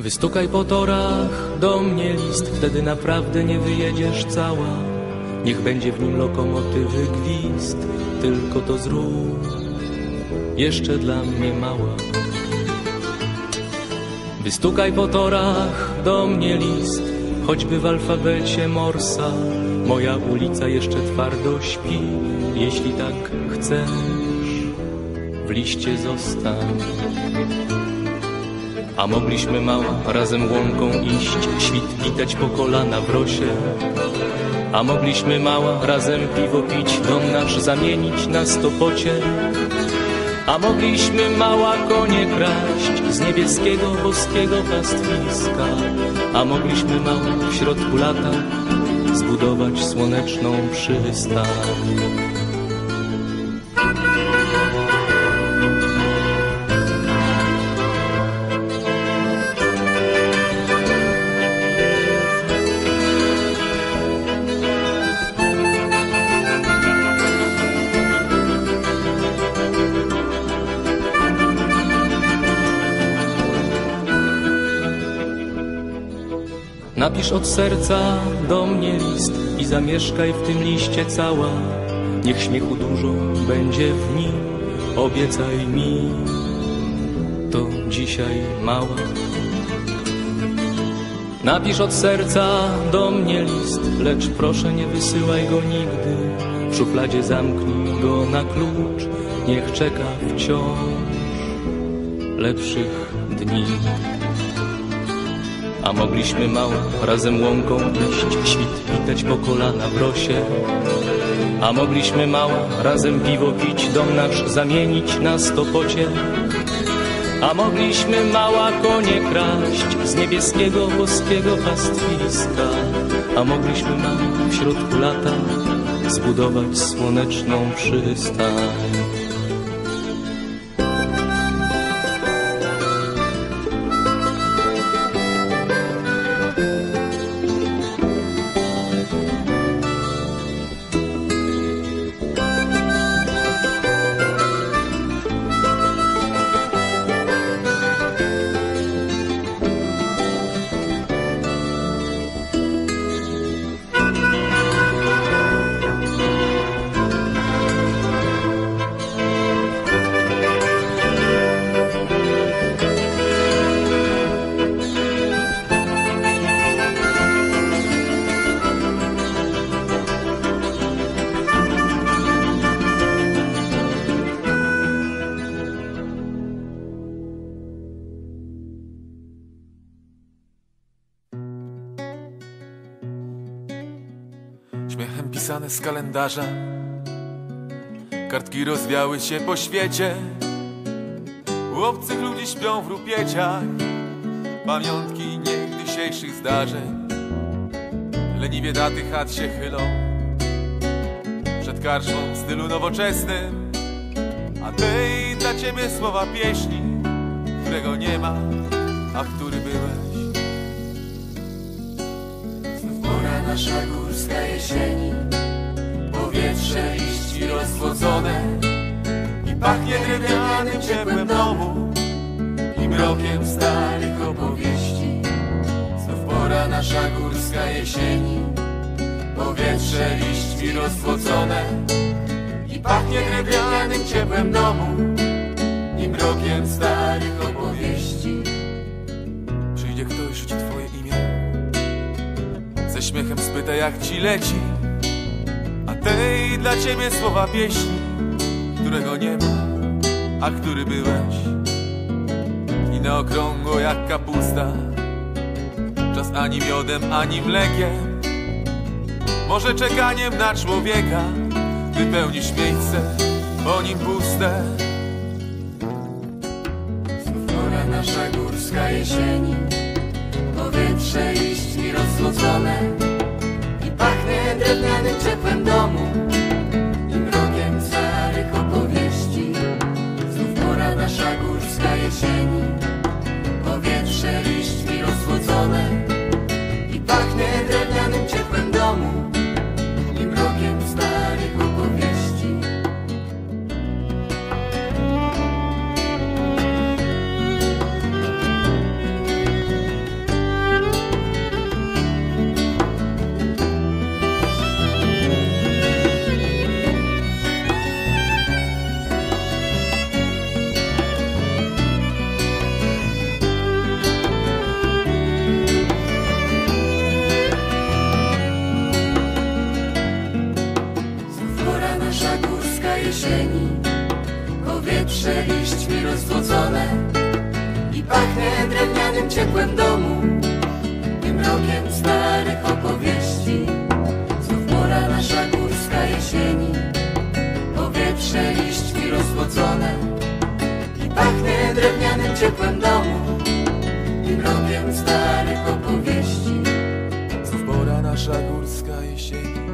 Wystukaj po torach do mnie list, wtedy naprawdę nie wyjedziesz cała. Niech będzie w nim lokomotywy gwizd, tylko to zrób jeszcze dla mnie mała. Wystukaj po torach do mnie list, choćby w alfabecie Morsa. Moja ulica jeszcze twardo śpi, jeśli tak chcesz, w liście zostań. A mogliśmy mała razem łąką iść, świt witać po kolana w rosie. A mogliśmy mała razem piwo pić, dom nasz zamienić na stopocie. A mogliśmy mała konie kraść z niebieskiego, boskiego pastwiska. A mogliśmy mała w środku lata zbudować słoneczną przystań. Napisz od serca do mnie list i zamieszkaj w tym liście cała. Niech śmiechu dużo będzie w nim, obiecaj mi to dzisiaj mała. Napisz od serca do mnie list, lecz proszę nie wysyłaj go nigdy. W szufladzie zamknij go na klucz, niech czeka wciąż lepszych dni. A mogliśmy mała razem łąką iść, świt witać po kolana w rosie. A mogliśmy mała razem piwo pić, dom nasz zamienić na stopocie. A mogliśmy mała konie kraść z niebieskiego, boskiego pastwiska. A mogliśmy mała w środku lata zbudować słoneczną przystań. Śmiechem pisane z kalendarza, kartki rozwiały się po świecie. U obcych ludzi śpią w rupieciach pamiątki niegdysiejszych zdarzeń. Leniwie daty chat się chylą przed karczmą w stylu nowoczesnym. A tej dla ciebie słowa pieśni, którego nie ma, a który byłeś. Pora nasza górska jesieni, powietrze liści rozsłodzone i pachnie drewnianym ciepłem domu i mrokiem starych opowieści. Znów pora nasza górska jesieni, powietrze liści rozsłodzone i pachnie drewnianym ciepłem domu i mrokiem starych opowieści. Przyjdzie ktoś, rzuci twoje imię, ze śmiechem spyta jak ci leci, a tej dla ciebie słowa pieśni, którego nie ma, a który byłeś. I na okrągło jak kapusta, czas ani miodem, ani mlekiem, może czekaniem na człowieka, wypełnisz miejsce, po nim puste. Znów pora nasza górska jesieni, powietrze liści rozsłodzone i pachnie drewnianym ciepłem domu i mrokiem starych opowieści. Znów pora nasza górska jesieni, powietrze liści rozsłodzone i pachnie drewnianym ciepłem domu i mrokiem starych opowieści. jesieni. Powietrze liśćmi rozwodzone i pachnie drewnianym ciepłem domu, tym rokiem starych opowieści. Znów pora nasza górska jesieni. Powietrze liśćmi rozwodzone i pachnie drewnianym ciepłem domu, tym rokiem starych opowieści. Znów pora nasza górska jesieni.